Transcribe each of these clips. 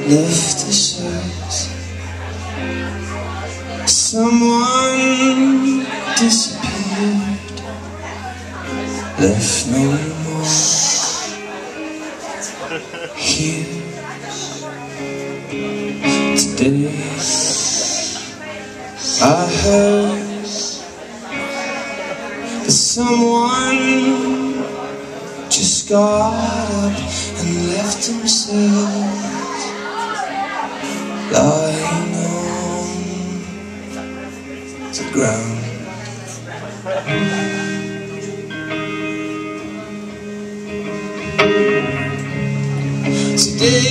left this earth. Someone disappeared, left no more here today. I heard that someone just got up and left themselves lying on the ground. Today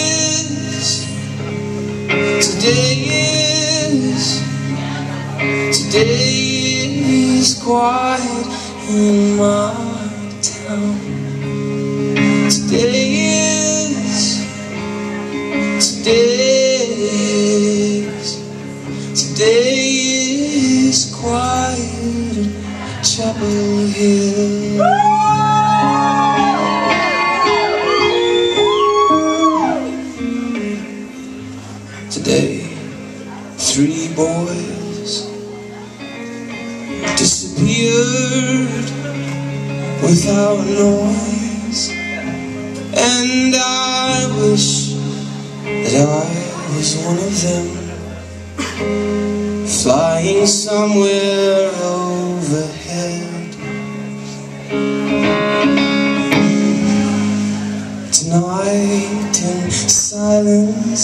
is quiet in my town. Today is quiet at Chapel Hill. Today, 3 boys disappeared without noise, and I wish that I was one of them, flying somewhere overhead. Tonight in silence,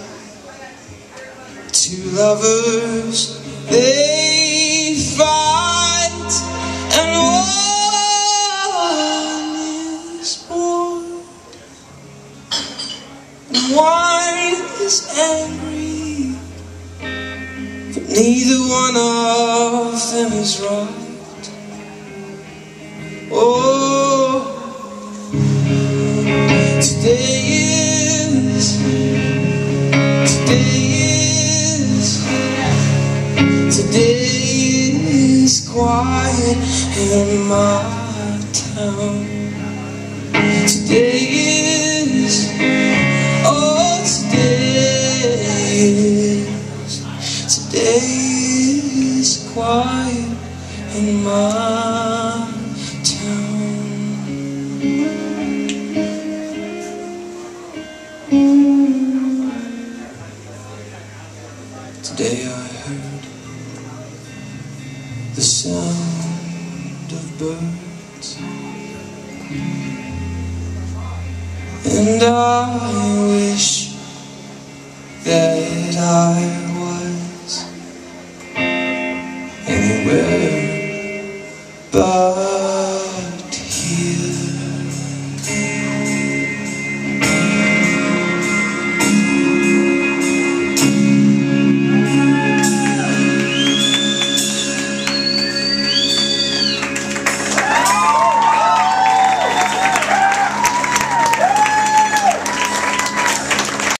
2 lovers, they fight, and one is born, and one is angry, but neither one of them is right. Oh, today is quiet in my town. Today is quiet in my town. Today I heard the sound of birds, and I wish that I was anywhere but